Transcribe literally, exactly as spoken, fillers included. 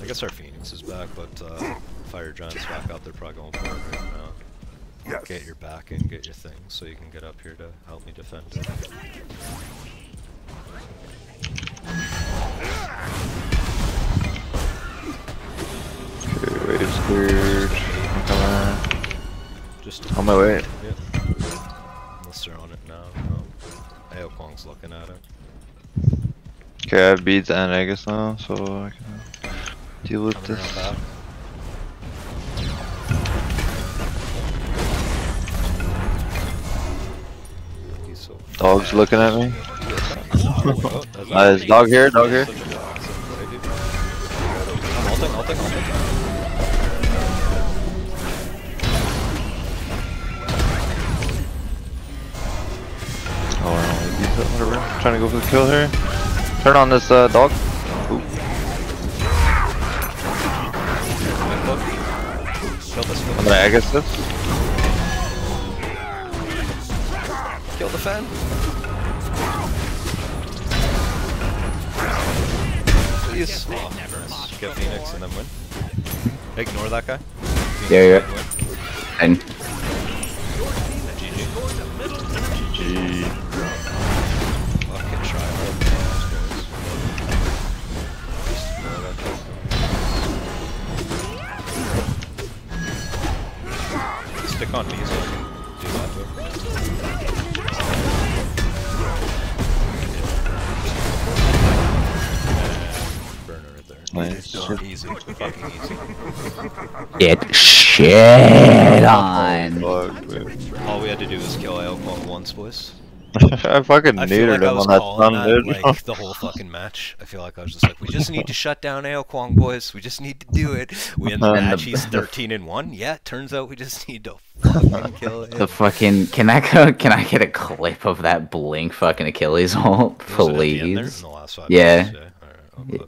I guess our Phoenix is back, but uh, Fire Giant's back out there probably going for it right now. Yes. Get your back in, get your things, so you can get up here to help me defend it. Okay, wait, it's cleared. I'm coming. Just on my way. Yeah. Unless they're on it now. No. Aokwang's looking at it. Okay, I have beads and Aegis now, so I can deal with Coming this. back. He's so Dog's looking at me. oh, Nice, dog here, dog here. I'm ulting, ulting, ulting. Oh, I don't like beats up, whatever. I'm trying to go for the kill here. Turn on this uh, dog. Ooh. I'm gonna Aegis this. Kill the fan. Please. Oh, nice. Get Phoenix and then win. Ignore that guy. Phoenix yeah, yeah. And G G. G G. Fucking tryhard. Stick on me so I can do that too. Burner right there. Nice. Easy. Fucking easy. get shit on. Fuck, man. All we had to do was kill Aokwang once, boys. I fucking I feel neutered like I him was on that calling stun, that, dude. like, the whole fucking match. I feel like I was just like, we just need to shut down Aokwang, boys. We just need to do it. We end the And match, the- he's thirteen and one. Yeah, turns out we just need to fucking kill him. The fucking can I go, can I get a clip of that blink fucking Achilles ult, Was it at the end there? please? In the last five Yeah. minutes? Yeah. Alright, I'll clip